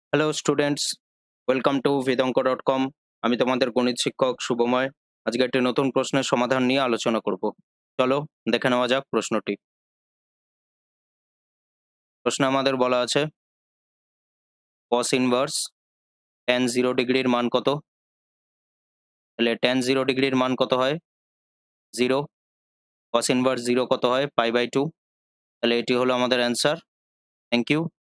Hello students, welcome to vedanko.com। আমি তোমাদের গণিত শিক্ষক শুভময়। আজকে একটি নতুন প্রশ্নের সমাধান নিয়ে আলোচনা করব। চলো দেখে নেওয়া যাক প্রশ্নটি। প্রশ্নে আমাদের বলা আছে cos ইনভার্স tan 0 ডিগ্রির মান কত? তাহলে tan 0 ডিগ্রির মান কত হয়? 0। cos ইনভার্স 0 কত হয়? Pi by 2। তাহলে এটি হলো আমাদের অ্যান্সার। Thank you.